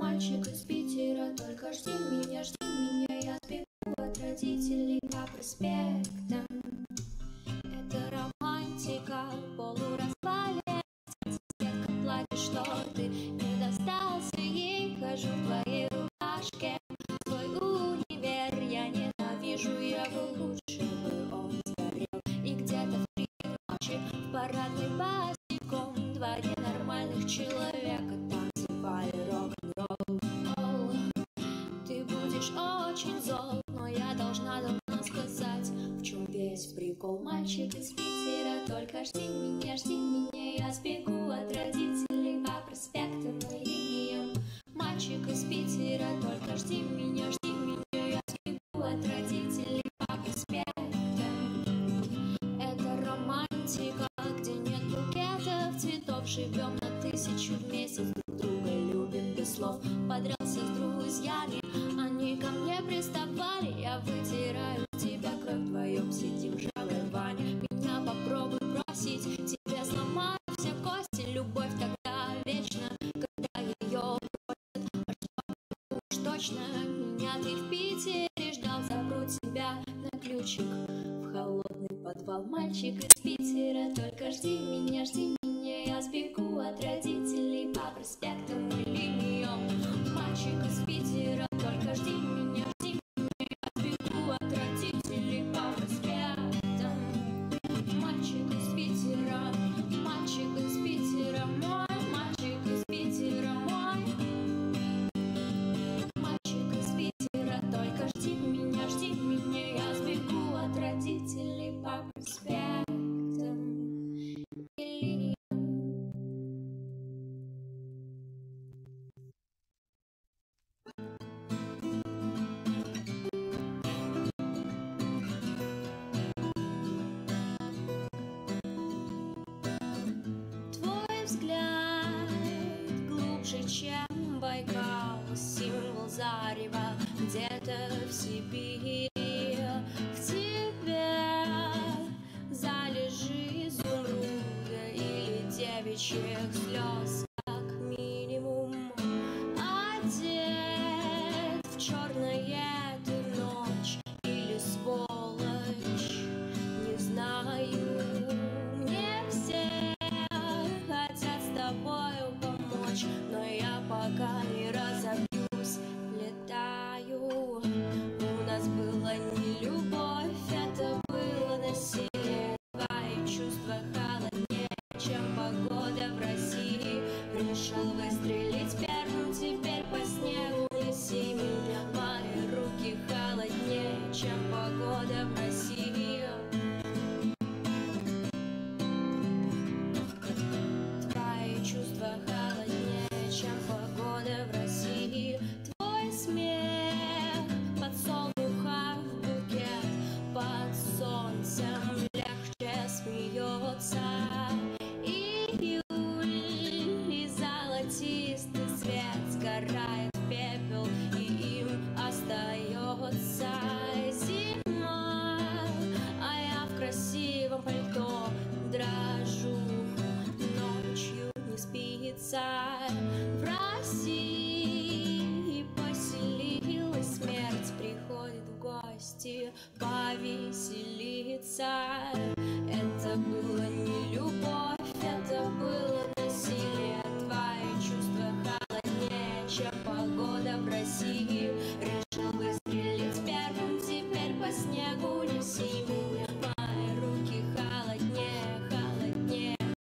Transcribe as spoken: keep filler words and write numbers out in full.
Мальчик из Питера, только жди меня, жди меня. Я сбегу от родителей по проспектам. Это романтика, полураспалец. Детка плачет, что ты не достался ей. Хожу в твоей рубашке, свой универ я ненавижу. Я бы лучше бы он сгорел. И где-то в три ночи в парадной босиком два ненормальных человека танцевали рок-н-ролл. Ты будешь очень зол, но я должна давно сказать, в чем весь прикол. Мальчик из Питера, только жди меня, жди меня. Я сбегу от родителей по проспектам и линиям. Мальчик из Питера, только жди меня, жди меня. Я сбегу от родителей по проспектам. Это романтика, где нет букетов цветов. Живем на тысячу в месяц, друг друга любим без слов. Подрался с друзьями, они ко мне приставали. Я вытираю тебя кровь, вдвоем сидим, жалуя Ваня. Меня попробуй бросить, тебе сломаю все кости. Любовь тогда вечна, когда ее бросят. А уж точно меня ты в Питере ждал. Запру тебя на ключик в холодный подвал. Мальчик из Питера, только жди меня, жди меня. Я сбегу от родителей по проспектам и линиям. Мальчик из Питера, только жди меня, жди меня. Я сбегу от родителей по проспектам. Мальчик из Питера, мальчик из Питера мой, мальчик из Питера мой. Мальчик из Питера, только жди меня, жди меня. Я сбегу от родителей по проспектам и линиям. Твой взгляд глубже, чем Байкал, символ зарева где-то в Сибири. В тебе залежи изумруда или девичьих слез, как минимум. Одет в черное ты ночь или сволочь, не знаю. Мне все хотят с тобою помочь, но я пока не разобьюсь, летаю. У нас была не любовь, это было насилие. Твои чувства холоднее, чем погода в России. Решил выстрелить первым, теперь по снегу неси меня. Мои руки холоднее, чем погода в России. Твои чувства холоднее, чем погода в России. Твой смех подсолнуха в букет, под солнцем легче смеется. Июль и золотистый свет сгорает в пепел, и им остается зима. А я в красивом пальто дрожу, ночью не спится. В России поселилась смерть, приходит в гости повеселиться. Это было не любовь, это было насилие. Твои чувства холоднее, чем погода в России.